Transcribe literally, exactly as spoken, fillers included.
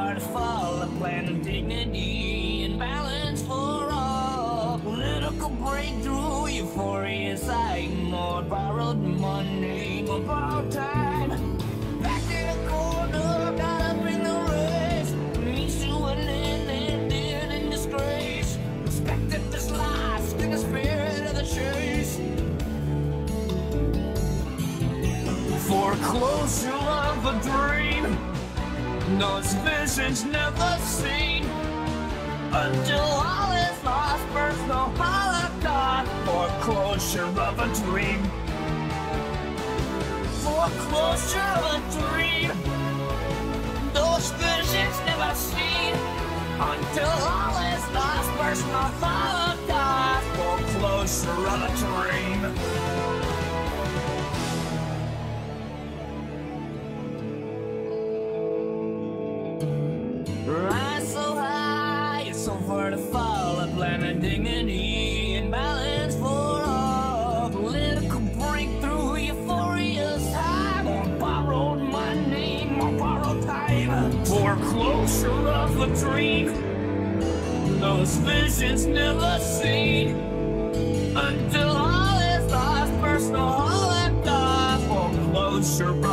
far to fall, a plan of dignity and balance for all. Political breakthrough, euphoria sight, more borrowed money, more borrowed time. Back in the corner, got up in the race, means to an end, ended in disgrace. Respected this lost in the spirit of the chase. Foreclosure of a dream, those visions never seen, until all is lost, birth no holocaust. Foreclosure of a dream, foreclosure of a dream, those visions never seen, until all is lost, birth no holocaust. Foreclosure of a dream. Rise so high, it's so far to fall, a plan of dignity and balance for all. Political breakthrough, euphoria's high, more borrowed money, more borrowed time. Foreclosure of a dream, those visions never seen, until all is lost, personal holocaust. Foreclosure